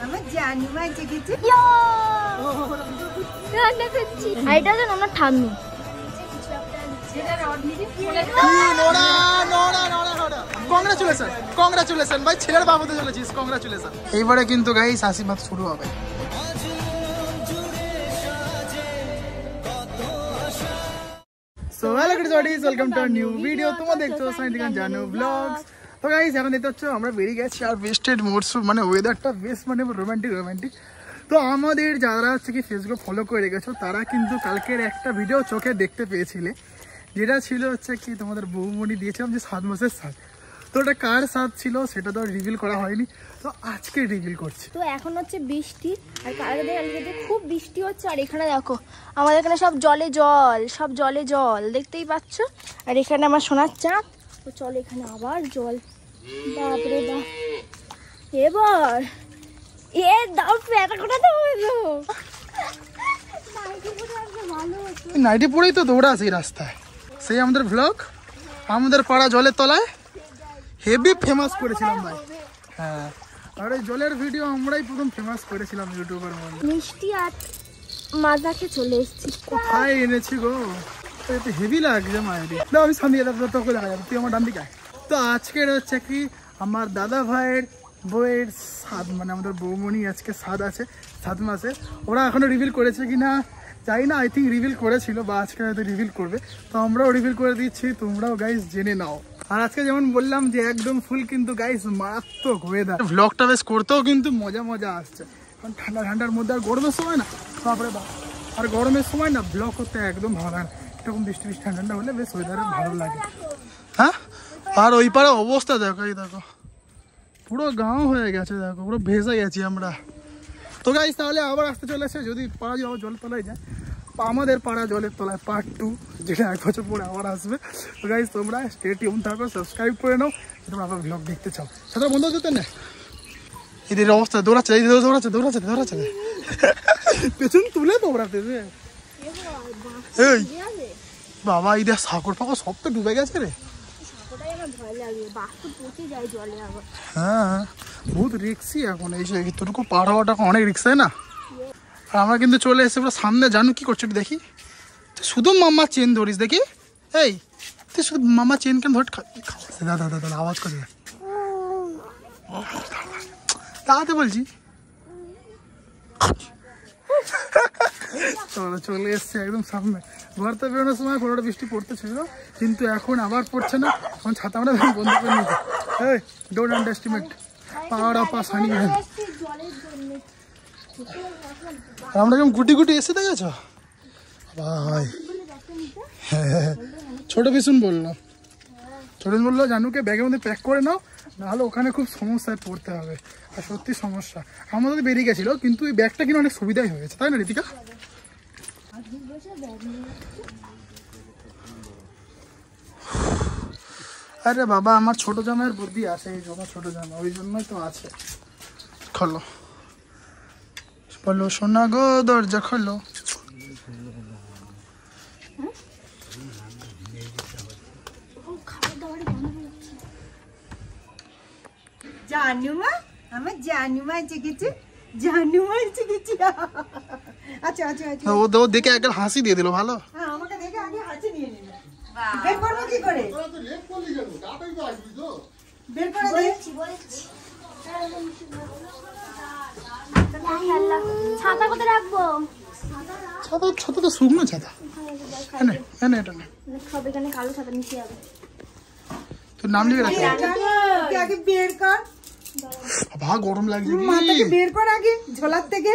আমার জানুমা জেগেছে। রান্না করছি। এটা তো আমার ঠাম্মি। কংগ্রাচুলেশন ভাই, ছেলের বাবুতে চলেছিস, কংগ্রাচুলেশন। এইবারে কিন্তু গাইস আশীর্বাদ শুরু হবে। So hello guys, welcome to our new video. তোমরা দেখছো SunnyRitika Vlogs। তো গাইস এখন দেখতে পাচ্ছ আমরা বেরিয়ে গেছি আর ওয়েস্টেড মরশুম, মানে ওয়েদারটা বেশ মানে রোমান্টিক। তো আমাদের যারা হচ্ছে কি ফেসবুক ফলো করে রেখেছো তারা কিন্তু কালকের একটা ভিডিও চোখে দেখতে পেয়েছিলে, যেটা ছিল হচ্ছে কি তোমাদের বৌমণি দিয়েছিলাম যে 7 মাসের সাথ। তো ওটা কার সাথ ছিল সেটা তো রিভিল করা হয়নি, তো আজকে রিভিল করছি। তো এখন হচ্ছে বৃষ্টি, আর কালকে খুব বৃষ্টি হচ্ছে। আর এখানে দেখো আমাদের এখানে সব জলে জল দেখতেই পাচ্ছ। আর এখানে আমার সোনার চাঁদ। তো চল এখানে আবার জল, বাপরে বাপ। এবার দাও পেটা কোটাতে হইলো, নাইটি পরেই তো দৌড়া সেই রাস্তায়। সেই আমাদের ব্লগ আমাদের পাড়া জলের তলায় হেভি ফেমাস করেছিলাম ভাই। হ্যাঁ, আর এই জলের ভিডিও আমরাই প্রথম ফেমাস করেছিলাম ইউটিউবের মধ্যে। মিষ্টি আর মাজাকে চলে এসেছি। কোথায় এনেছি গো, হেভি লাগছে মায়েরি। না আমি সামনে তোকে দেখা যাবে, তুই আমার ডান দিকে। তো আজকের হচ্ছে কি আমার দাদা ভাইয়ের বউয়ের সাদ, মানে আমাদের বৌমণি আজকে সাদ আছে 7 মাসে। ওরা এখনো রিভিল করেছে কি না জানি না, আই থিঙ্ক রিভিল করেছিল বা আজকে হয়তো রিভিল করবে। তো আমরাও রিভিল করে দিচ্ছি, তোমরাও গাইস জেনে নাও। আর আজকে যেমন বললাম যে একদম ফুল কিন্তু গাইস মারাত্মক ওয়েদার, ভ্লগটা বেশ করতেও কিন্তু মজা আসছে। কারণ ঠান্ডার মধ্যে আর গরমের সময় না, তারপরে আর গরমের সময় না ব্লগ করতে একদম ভালো লাগে। এরকম বৃষ্টি ঠান্ডা হলে বেশ ওয়েদারে ভালো লাগে। হ্যাঁ, আর ওই পাড়ে অবস্থা দেখো, এই দেখো পুরো গাঁও হয়ে গেছে, দেখো পুরো ভেসে গেছি আমরা। তো গাইস তাহলে আবার আসতে চলেছে, যদি পাড়া যাওয়া জলের তলায় যায়, আমাদের পাড়া জলের তলায় পার্ট 2, যেটা 1 বছর পরে আবার আসবে। তো গাইস তোমরা স্টে টিউন থাকো, সাবস্ক্রাইব করে নাও তোমরা আবার ব্লগ দেখতে চাও। সেটা বন্ধ যেতে না, এদের অবস্থা দৌড়াচ্ছে পেছন তুলে দৌড়াতে। এই বাবা, এদের সাঁকড় ফাঁকড় সব তো ডুবে গেছে রে। হ্যাঁ, বহুত রিক্সি এখন এই তোরকু পার হওয়াটা অনেক রিক্স, তাই না? আর আমরা কিন্তু চলে এসে পুরো সামনে। জানু কি করছো দেখি, তুই শুধু মামা চেন ধরিস দেখি। এই তুই শুধু মামা চেন কেন ধর? দাদা আওয়াজ করে তাতে বলছি। চলে এসছে একদম সামনে। ঘর তো বেরোনোর সময় কোনোটা বৃষ্টি পড়তেছিল, কিন্তু এখন আবার পড়ছে না। এখন ছাতা আমরা বন্ধ করে নিতে। এই don't underestimate power of Sunny. আমরা কেমন গুটি এসে দেখেছ ভাই? হ্যাঁ, ছোট বিশুন বললো জানুকে ব্যাগের মধ্যে প্যাক করে নাও, নাহলে ওখানে খুব সমস্যায় পড়তে হবে। আর সত্যি সমস্যা, আমাদের বেরিয়ে গেছিল, কিন্তু এই ব্যাগটা কিনে অনেক সুবিধাই হয়েছে, তাই না ঋতিকা? আরে বাবা, আমার ছোট জামাইয়ের বুদ্ধি আছে, এই জন্য ছোট জামা, ওই জন্যই তো আছে। খোলো বলো সোনা গো, দরজা খোলো। জানুমা, আমার জানুমা জেগেছে। আচ্ছা ও দেখে একটা হাসি দিয়ে দিল, ভালো। হ্যাঁ, আমাকে দেখে আগে হাসি নিয়ে নিল। বের করবো কি করে? বের করে বলছি। ছাতা কোথায় রাখবো? ছাতা তো শুকনো ছাতা। এটা না, সব এখানে কালো ছাতা নিচে যাবে। তোর নাম লিখে রাখ। আগে বের কর বাবা, গরম লাগছে। মাথাকে বের কর আগে ঝোলার থেকে।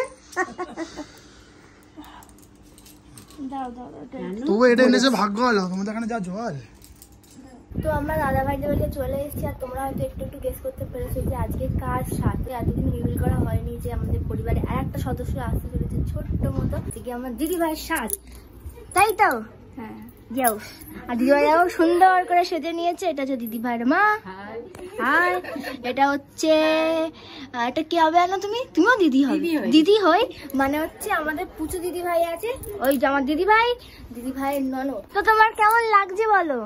তো এটা এনেছে ভাগ্য ভালো, তোমাদের এখানে যা জল। তো আমরা দাদা ভাইদের বাড়িতে চলে এসেছি। আর তোমরা হয়তো একটু গেস করতে পেরেছো যে আজকে কার সাথে এতদিন রিভিল করা হয়নি যে আমাদের পরিবারে আর একটা সদস্য আসতে চলেছে ছোট্ট মতো, যে আমার দিদি ভাইয়ের সাথ, তাই তো? হ্যাঁ, যাও। আর দিদি ভাইয়াও সুন্দর করে সেজে নিয়েছে। এটা হচ্ছে দিদি ভাইয়ের মা। আর এটা হচ্ছে, এটা কি হবে না? তুমিও দিদি হই, মানে হচ্ছে আমাদের পুচু দিদি ভাই আছে, ওই যে আমার দিদি ভাইয়ের ননদ। তো তোমার কেমন লাগছে বলো?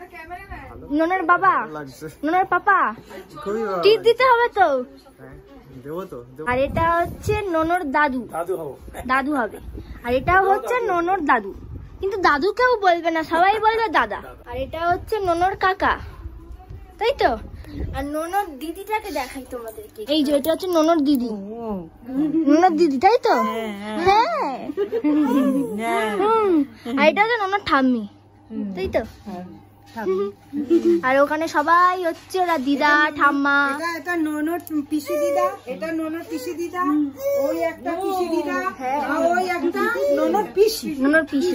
নোনার পাপা টিপ দিতে হবে তো। আর এটা হচ্ছে ননর দাদু, দাদু হবে। আর এটা হচ্ছে ননর দাদু, কিন্তু দাদু কেউ বলবে না, সবাই বলবে দাদা। আর এটা হচ্ছে ননর কাকা, তাই তো? আর ননর দিদিটাকে দেখাই তোমাদেরকে, এই যে এটা হচ্ছে ননর দিদি, ননর দিদি, তাই তো? হ্যাঁ। আর এটা হচ্ছে ননর ঠাম্মি, তাই তো? আর ওখানে সবাই হচ্ছে ওরা দিদা ঠাম্মা। এটা ননর পিসি দিদা, এটা ননর পিসি দিদা, ওই একটা পিসি দিদা, ওই একটা ননর পিসি, ননর পিসি।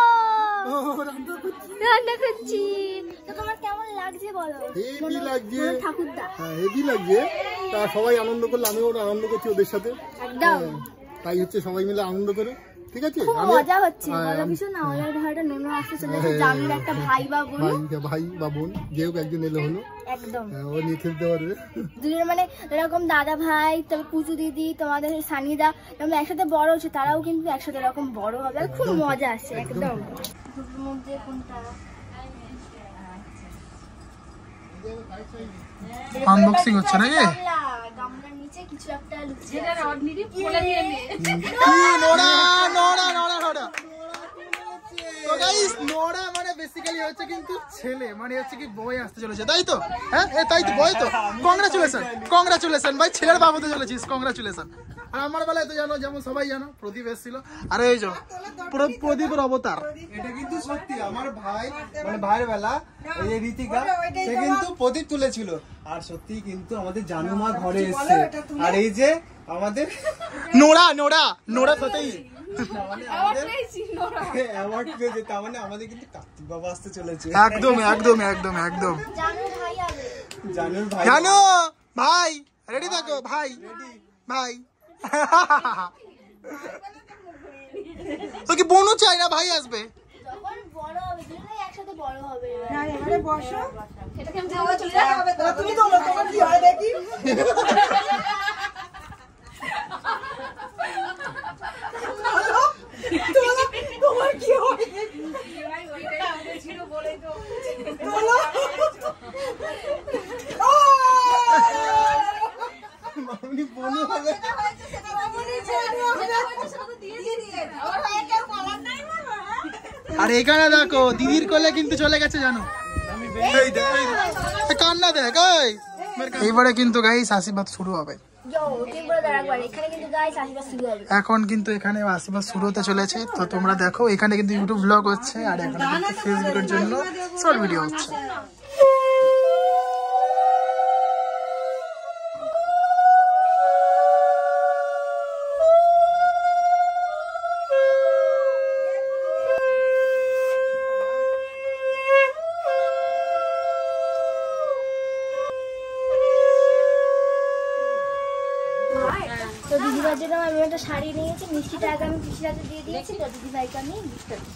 রান্না করছি। তো তোমার কেমন লাগছে বলো? হেভি লাগছে, ঠাকুরদা হেভি লাগছে। তা সবাই আনন্দ করলে আমিও আনন্দ করছি ওদের সাথে, একদম। তাই হচ্ছে সবাই মিলে আনন্দ করে, ঠিক আছে? খুব মজা হচ্ছে, মজা ভীষণ। না ওদের ঘরে ননর আসতে চলেছে, জানুর একটা ভাই বা বোন, ভাই বা বোন যে হোক একজন এলে হলো, একদম। ও নিয়ে খেলতে পারবে দুজন, মানে এরকম দাদা ভাই, তবে পুচু দিদি, তোমাদের সানিদা এরকম একসাথে বড় হচ্ছে, তারাও কিন্তু একসাথে এরকম বড় হবে, আর খুব মজা আসছে একদম। মধ্যে কোনটা আনবক্সিং হচ্ছে নাকি? গামলার নিচে কিছু একটা লুকিয়ে কি নোরা নোরা নোরা নোরা। তো গাইস নোরা মানে বেসিক্যালি হচ্ছে কিন্তু ছেলে, মানে হচ্ছে কি বই আসতে চলেছে, তাই তো? হ্যাঁ তাই তো, বই তো। কংগ্রাচুলেশন, কংগ্রাচুলেশন ভাই, ছেলের বাবা হতে চলেছিস, কংগ্রাচুলেশন। আর আমার বেলায় তো জানো, যেমন সবাই জানো, প্রদীপ এসেছিল। আর এই যে প্রদীপের অবতার, এটা কিন্তু সত্যি আমার ভাই, মানে ভাইয়ের বেলা এই যে ঋতিকা, সে কিন্তু প্রদীপ তুলেছিল। আর সত্যি কিন্তু আমাদের জানুমা ঘরে এসেছে। আর এই যে আমাদের নোরা নোরা নোরা সত্যি অ্যাওয়ার্ড পেয়েছে, তার মানে আমাদের কিন্তু কার্তিক বাবা আসতে চলেছে। একদম একদম একদম একদম। জানুর ভাই আবে, জানুর ভাই, জানো ভাই রেডি থাকো ভাই, ভাই তো কি বোনও চাই না ভাই আসবে? যখন বড় হবে দুজনেই একসাথে বড় হবে। না এবারে বসো, এটা কেমন চলে যাবে? তুমি বলো তোমার কি হয় দেখি। তোমার কি হয় দেখি, বলো। মামনি বোনও হবে। আর এখানে দেখো দিদির কোলে কিন্তু চলে গেছে জানো, কান্না দেখ। এইবারে কিন্তু গাইস আশীর্বাদ শুরু হবে, এখন কিন্তু এখানে আশীর্বাদ শুরু হতে চলেছে। তো তোমরা দেখো, এখানে কিন্তু ইউটিউব ব্লগ হচ্ছে, আর এখানে কিন্তু ফেসবুকের জন্য শর্ট ভিডিও হচ্ছে। তো দিদিভাইয়ের জন্য আমি একটা শাড়ি নিয়েছি, মিষ্টিটা আগে আমি পিসির হাতে দিয়ে দিয়েছি, তো দিদিভাইকে আমি গিফট করি।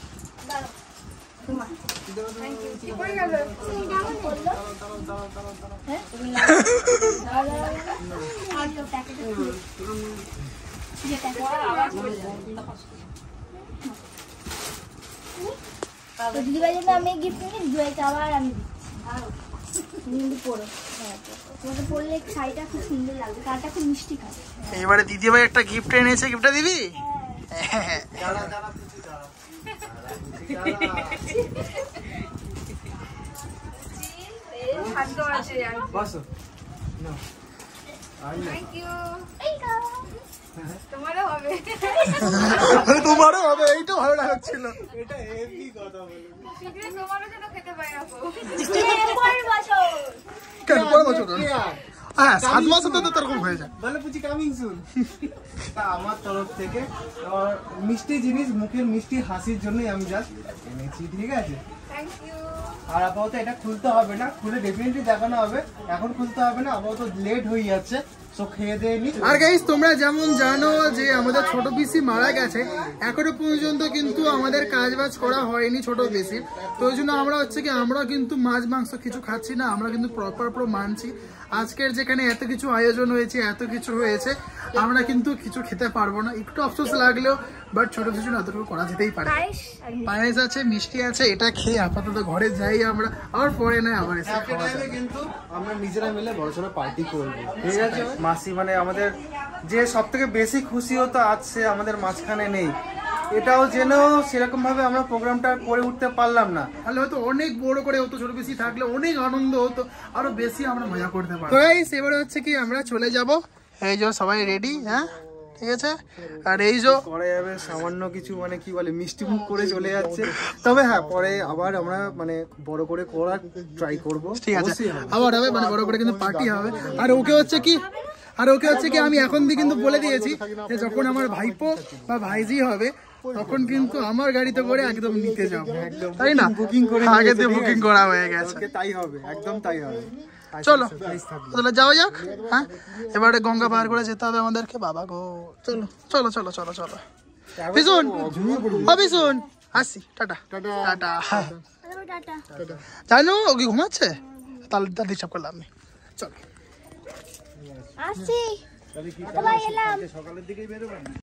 দিদিভাইয়ের জন্য আমি গিফট নিই, দিদিভাইকে আবার আমি দিচ্ছি পড়ো। হ্যাঁ তোমাকে পড়লে শাড়িটা খুব সুন্দর লাগবে, কারটা খুব মিষ্টি খাবে। এবারে দিদিভাই একটা গিফট এনেছে, গিফটটা দিবি? তোমারও হবে, তোমারও হবে, এইটা ভালো লাগছিল। এটা হেভি কথা বলে, তোমারও যেন খেতে পাই রাখো। কেন পরের বছর? হ্যাঁ 7 মাসে তো এরকম হয়ে যায়। ভালো পুচি কামিং সুন। আমার তরফ থেকে মিষ্টি জিনিস, মুখের মিষ্টি হাসির জন্যই আমি জাস্ট এনেছি, ঠিক আছে? Thank you. আর আপাতত এটা খুলতে হবে না, খুলে ডেফিনেটলি দেখানো হবে, এখন খুলতে হবে না, আপাতত লেট হয়ে যাচ্ছে। সো খেয়ে দিয়ে নি। আর গাইস তোমরা যেমন জানো যে আমাদের ছোট পিসি মারা গেছে, এখনো পর্যন্ত কিন্তু আমাদের কাজবাজ করা হয়নি ছোট পিসি। তো ওই জন্য আমরা হচ্ছে কি, আমরা কিন্তু মাছ মাংস কিছু খাচ্ছি না, আমরা কিন্তু প্রপার মানছি। আজকের যেখানে এত কিছু আয়োজন হয়েছে, এত কিছু হয়েছে, আমরা কিন্তু কিছু খেতে পারবো না, একটু আফসোস লাগলেও, বাট ছোট কিছু না এতটুকু করা যেতেই পারে। পায়েস আছে, মিষ্টি আছে, এটা খেয়ে আপাতত ঘরে যাই আমরা, আর পরে না আবার এসে খাওয়া যাবে। কিন্তু আমরা নিজেরা মিলে বড়সড় পার্টি করবো, ঠিক আছে? মাসি মানে আমাদের যে সব থেকে বেশি খুশি হতো আজ সে আমাদের মাঝখানে নেই, এটাও জেনেও সেরকম ভাবে আমরা প্রোগ্রামটা করে উঠতে পারলাম না। তাহলে হয়তো অনেক বড় করে হতো, ছোট বেশি থাকলে অনেক আনন্দ হতো, আরো বেশি আমরা মজা করতে পারবো। তো গাইস এবারে হচ্ছে কি আমরা চলে যাব, এই যে সবাই রেডি, হ্যাঁ ঠিক আছে। আর এই যে করা যাবে সামান্য কিছু মানে কি বলে মিষ্টি মুখ করে চলে যাচ্ছে, তবে হ্যাঁ পরে আবার আমরা মানে বড় করে করার ট্রাই করব, ঠিক আছে আবার হবে, মানে বড় করে কিন্তু পার্টি হবে। আর ওকে হচ্ছে কি আমি এখন দিয়ে কিন্তু বলে দিয়েছি যে যখন আমার ভাইপো বা ভাইজি হবে তখন কিন্তু আমার গাড়িতে করে একদম নিতে যাবো, একদম তাই না? বুকিং করে আগে দিয়ে বুকিং করা হয়ে গেছে, তাই হবে, একদম তাই হবে। চলো তাহলে যাওয়া যাক। হ্যাঁ এবারে গঙ্গা পার করে যেতে হবে আমাদেরকে, বাবা গো। চলো চলো চলো চলো চলো পিছন পিছন আসি, টাটা টাটা। জানো ও কি ঘুমাচ্ছে, তাহলে ডিস্টার্ব করলাম আমি। চলো আসছি, সকালের দিকেই বেরোবেন।